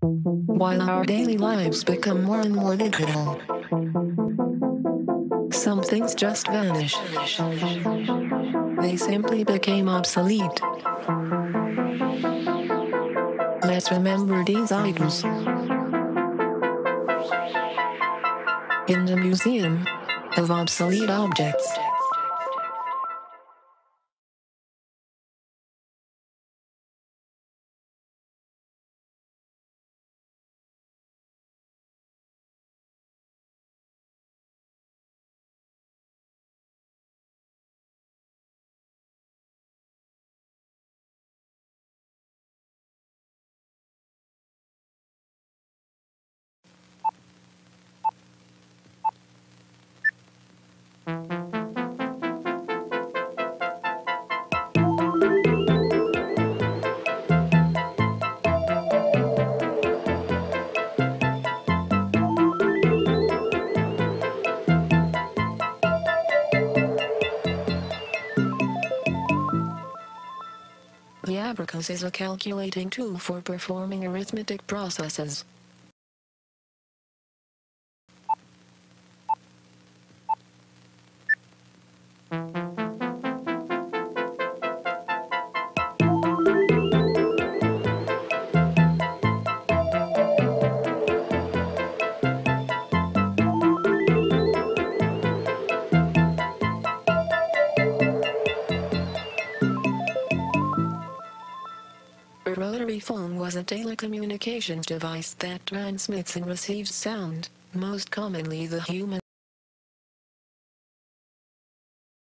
While our daily lives become more and more digital, some things just vanish. They simply became obsolete. Let's remember these items in the Museum of Obsolete Objects. The abacus is a calculating tool for performing arithmetic processes. A rotary phone was a telecommunications device that transmits and receives sound, most commonly the human